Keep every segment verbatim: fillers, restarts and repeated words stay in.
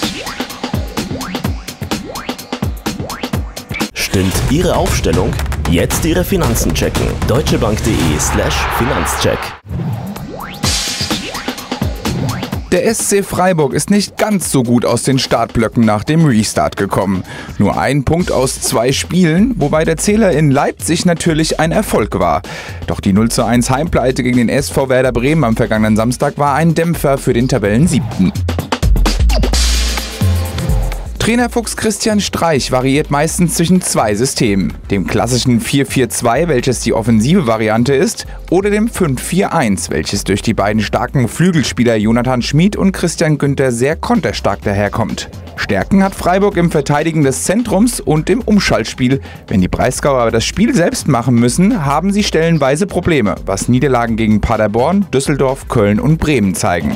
Stimmt Ihre Aufstellung? Jetzt Ihre Finanzen checken. deutschebank.de slash Finanzcheck. Der S C Freiburg ist nicht ganz so gut aus den Startblöcken nach dem Restart gekommen. Nur ein Punkt aus zwei Spielen, wobei der Zähler in Leipzig natürlich ein Erfolg war. Doch die null zu eins Heimpleite gegen den S V Werder Bremen am vergangenen Samstag war ein Dämpfer für den Tabellensiebten. Trainerfuchs Christian Streich variiert meistens zwischen zwei Systemen. Dem klassischen vier vier zwei, welches die offensive Variante ist, oder dem fünf vier eins, welches durch die beiden starken Flügelspieler Jonathan Schmid und Christian Günther sehr konterstark daherkommt. Stärken hat Freiburg im Verteidigen des Zentrums und im Umschaltspiel. Wenn die Breisgauer aber das Spiel selbst machen müssen, haben sie stellenweise Probleme, was Niederlagen gegen Paderborn, Düsseldorf, Köln und Bremen zeigen.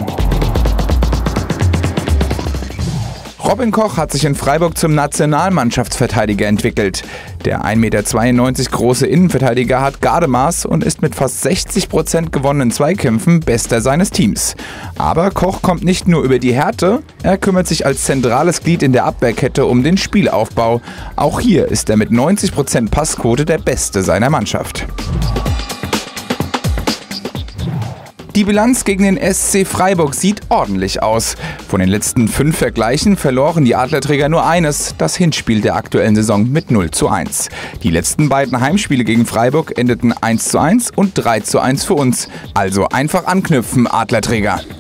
Robin Koch hat sich in Freiburg zum Nationalmannschaftsverteidiger entwickelt. Der ein Meter zweiundneunzig große Innenverteidiger hat Gardemaß und ist mit fast sechzig Prozent gewonnenen Zweikämpfen bester seines Teams. Aber Koch kommt nicht nur über die Härte, er kümmert sich als zentrales Glied in der Abwehrkette um den Spielaufbau. Auch hier ist er mit neunzig Prozent Passquote der Beste seiner Mannschaft. Die Bilanz gegen den S C Freiburg sieht ordentlich aus. Von den letzten fünf Vergleichen verloren die Adlerträger nur eines, das Hinspiel der aktuellen Saison mit null zu eins. Die letzten beiden Heimspiele gegen Freiburg endeten eins zu eins und drei zu eins für uns. Also einfach anknüpfen, Adlerträger.